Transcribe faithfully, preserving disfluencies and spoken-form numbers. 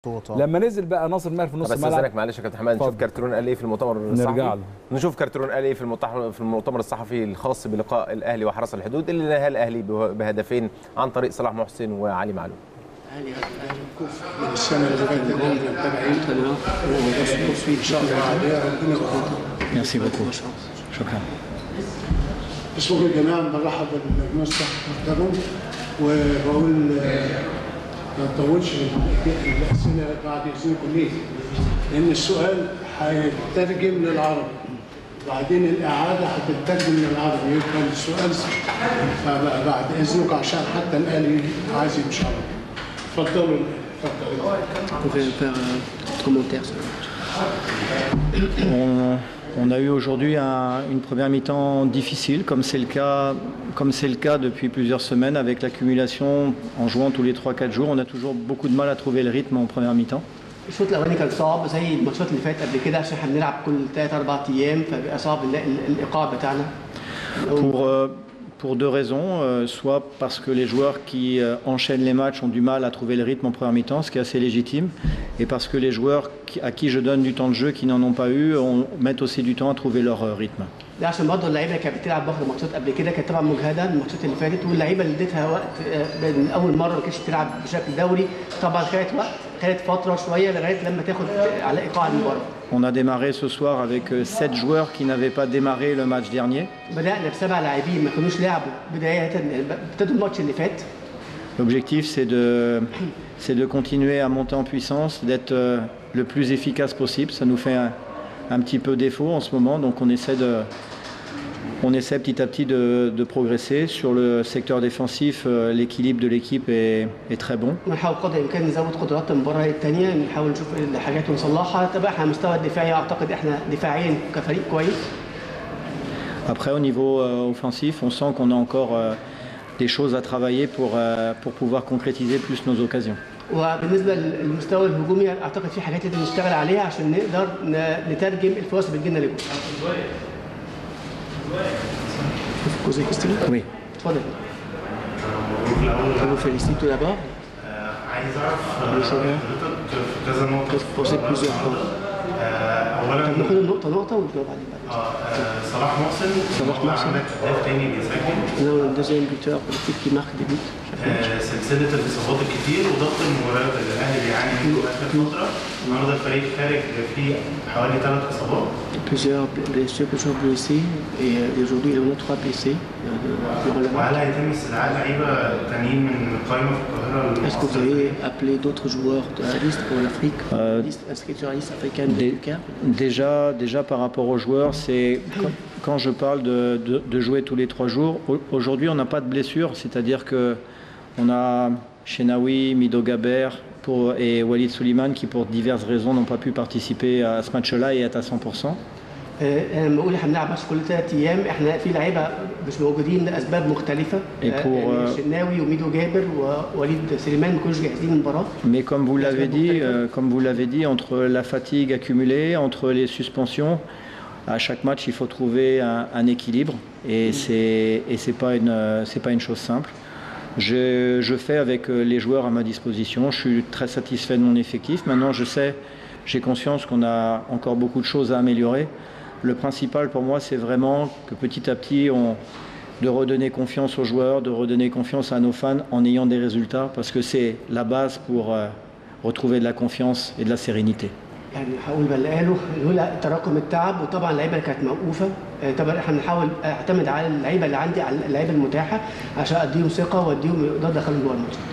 لما نزل بقى ناصر ماهر في نص الملعب. بس استاذنك معلش يا كابتن حماد، نشوف كارترون قال ايه في المؤتمر الصحفي. نرجع له نشوف كارترون قال ايه في في المؤتمر الصحفي الخاص بلقاء الاهلي وحرس الحدود اللي نهى الاهلي بهدفين عن طريق صلاح محسن وعلي معلول. من السنه اللي فاتت هم متابعين وتصويت ان شاء الله عليها ربنا يوفقهم. ميرسي بوكو. شكرا. بسم الله جميعا، برحب بالمستر كارترون وبقول ما نطولش الاسئله بعد اذنكم ليه؟ لان السؤال هيترجم للعربي وبعدين الاعاده هتترجم للعربي، يبقى السؤال فبعد اذنكم عشان حتى الاهلي عايز ان شاء الله. تفضلوا. On, on a eu aujourd'hui un, une première mi-temps difficile, comme c'est le cas, comme c'est le cas depuis plusieurs semaines avec l'accumulation en jouant tous les trois quatre jours. On a toujours beaucoup de mal à trouver le rythme en première mi-temps. الشوط الاولاني كان صعب زي الماتشات اللي فاتت قبل كده عشان احنا بنلعب كل ثلاث اربع ايام فبيبقى صعب الايقاع بتاعنا. Pour euh, pour deux raisons, euh, soit parce que les joueurs qui euh, enchaînent les matchs ont du mal à trouver le rythme en première mi-temps, ce qui est assez légitime, et parce que les joueurs qui, à qui je donne du temps de jeu qui n'en ont pas eu, on, mettent aussi du temps à trouver leur euh, rythme. ده عشان برضه اللعيبه كانت بتلعب باخد ماتشات قبل كده كانت طبعا مجهده الماتشات اللي فاتت، واللعيبه اللي اديتها وقت من اول مره ما كانتش بتلعب بشكل دوري طبعا خدت وقت خدت فتره شويه لغايه لما تاخد على ايقاع المباراه. On a démarré ce soir avec sept joueurs qui n'avaient pas démarré le match dernier. بدانا بسبع لاعبين ما كانوش لعبوا بدايه ابتدوا الماتش اللي فات. L'objectif c'est de c'est de continuer à monter en puissance, d'être le plus efficace possible. Ça nous fait un, un petit peu défaut en ce moment, donc on essaie de On essaie petit à petit de, de progresser. Sur le secteur défensif, l'équilibre de l'équipe est, est très bon. نحاول قدر الامكان نزود قدرات المباراه الثانيه، نحاول نشوف الحاجات ونصلحها. طبعا احنا مستوى الدفاعي اعتقد احنا دفاعيا كفريق كويس. Après au niveau euh, offensif, on sent qu'on a encore euh, des choses à travailler pour euh, pour pouvoir concrétiser plus nos occasions. وبالنسبه للمستوى الهجومي اعتقد في حاجات لازم نشتغل عليها عشان نقدر نترجم الفرص اللي بتجيلنا لجوه. Poser question? Oui. تفضل. Je vous félicite tout d'abord. عايز اعرف حضرتك في كذا نقطه Vous posez plusieurs points. اولا طب ناخد النقطه نقطه ونجاوب عليها. اه صلاح محسن صلاح محسن. عندك هدف تاني بيسجل. Non, le deuxième buteur pour l'équipe qui marque des buts. آه، سلسله الاصابات الكتير وضغط المباريات اللي الاهلي بيعاني منه اخر فتره. النهارده الفريق خارج فيه حوالي ثلاث اصابات. Plusieurs blessures, plusieurs blessés. Et aujourd'hui, on a trois blessés. وهل هيتم استدعاء لعيبه تانيين من القائمه في القاهره؟ Est-ce que vous avez appelé d'autres joueurs de la liste pour l'Afrique, euh, liste inscrite sur la liste africaine de Lucas? Déjà, déjà par rapport aux joueurs, c'est quand je parle de, de, de jouer tous les trois jours. Aujourd'hui, on n'a pas de blessure, c'est-à-dire que on a Chenaoui, Mido Gaber pour, et Walid Suleiman qui, pour diverses raisons, n'ont pas pu participer à ce match-là et être à cent pour cent. انا لما بقول احنا بنلعب ماتش كل ثلاث ايام احنا في لعيبه مش موجودين لاسباب مختلفه. الشناوي وميدو جابر ووليد سليمان ما كانوش جاهزين للمباراه. Mais comme vous l'avez dit, euh, comme vous l'avez dit, entre la fatigue accumulée, entre les suspensions, à chaque match il faut trouver un, un équilibre et c'est et c'est pas une c'est pas une chose simple. Je, je fais avec les joueurs à ma disposition. Je suis très satisfait de mon effectif. Maintenant, je sais, j'ai conscience qu'on a encore beaucoup de choses à améliorer. Le principal pour moi, c'est vraiment que petit à petit, on, de redonner confiance aux joueurs, de redonner confiance à nos fans en ayant des résultats, parce que c'est la base pour euh, retrouver de la confiance et de la sérénité. يعني هقول باللي قاله هو تراكم التعب وطبعا اللعيبه اللي كانت موقوفه طبعا احنا بنحاول اعتمد على اللعيبه اللي عندي على اللعيبه المتاحه عشان اديهم ثقه واديهم يقدروا يدخلوا جوه الماتش.